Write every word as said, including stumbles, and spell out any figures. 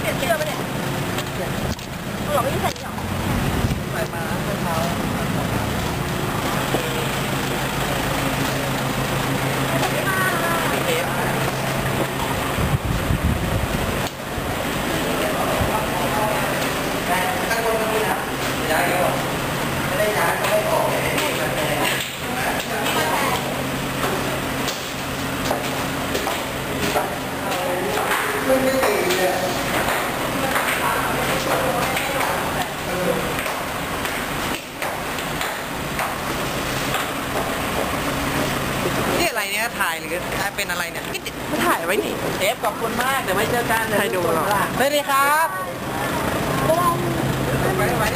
ลี่ยนเสื้อไปเนี่ยหลอกไม่ใส่หรอใส่มาเมื่อเช้านี่อะไรเนี่ยถ่ายหรือเป็นอะไรเนี่ยไม่ถ่ายไว้นี่เทปขอบคุณมากเดี๋ยวไว้เจอกันใครดูหรอสวัสดีครับไปไป